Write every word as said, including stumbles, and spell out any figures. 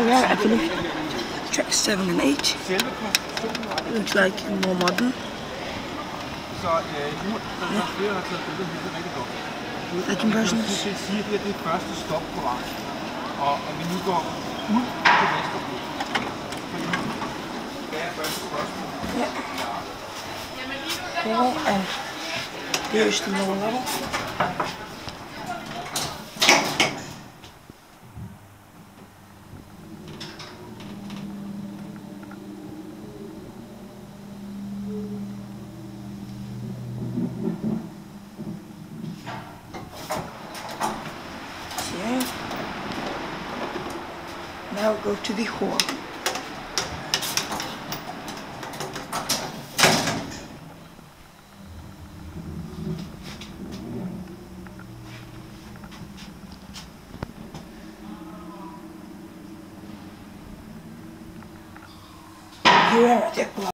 So yeah, I finished track seven and eight. Looks like more modern. Legend versions. Yeah. Cool, and here's the lower level. Okay. Now go to the hall. Here are the